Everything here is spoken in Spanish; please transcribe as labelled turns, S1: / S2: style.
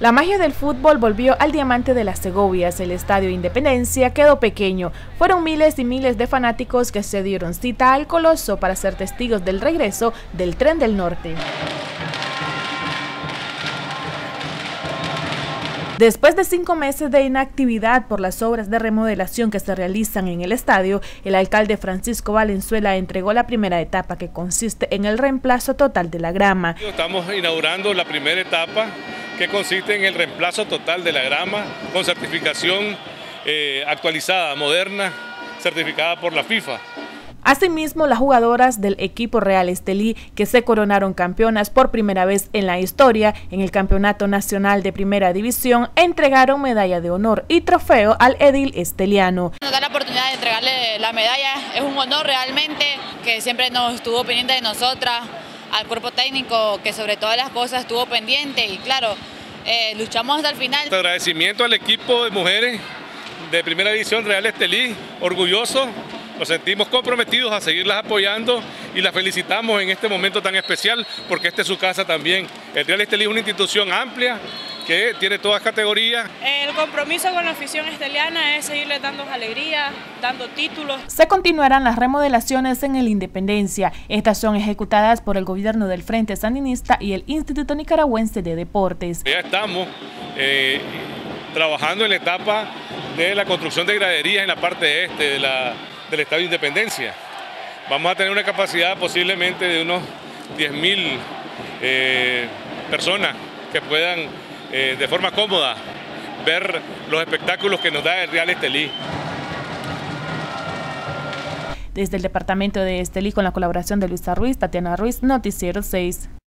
S1: La magia del fútbol volvió al Diamante de las Segovias. El Estadio Independencia quedó pequeño. Fueron miles y miles de fanáticos que se dieron cita al Coloso para ser testigos del regreso del Tren del Norte. Después de 5 meses de inactividad por las obras de remodelación que se realizan en el estadio, el alcalde Francisco Valenzuela entregó la primera etapa, que consiste en el reemplazo total de la grama.
S2: Estamos inaugurando la primera etapa, que consiste en el reemplazo total de la grama con certificación actualizada, moderna, certificada por la FIFA.
S1: Asimismo, las jugadoras del equipo Real Estelí, que se coronaron campeonas por primera vez en la historia en el Campeonato Nacional de Primera División, entregaron medalla de honor y trofeo al edil esteliano.
S3: Nos da la oportunidad de entregarle la medalla, es un honor realmente, que siempre nos estuvo pendiente de nosotras, al cuerpo técnico que sobre todas las cosas estuvo pendiente y claro, luchamos hasta el final.
S2: Agradecimiento al equipo de mujeres de Primera División Real Estelí, orgulloso. Nos sentimos comprometidos a seguirlas apoyando y las felicitamos en este momento tan especial, porque esta es su casa también. El Real Estelí es una institución amplia que tiene todas categorías.
S4: El compromiso con la afición esteliana es seguirles dando alegría, dando títulos.
S1: Se continuarán las remodelaciones en el Independencia. Estas son ejecutadas por el gobierno del Frente Sandinista y el Instituto Nicaragüense de Deportes.
S2: Ya estamos trabajando en la etapa de la construcción de graderías en la parte este del Estadio Independencia. Vamos a tener una capacidad posiblemente de unos 10.000 personas que puedan de forma cómoda ver los espectáculos que nos da el Real Estelí.
S1: Desde el departamento de Estelí, con la colaboración de Luisa Ruiz, Tatiana Ruiz, Noticiero 6.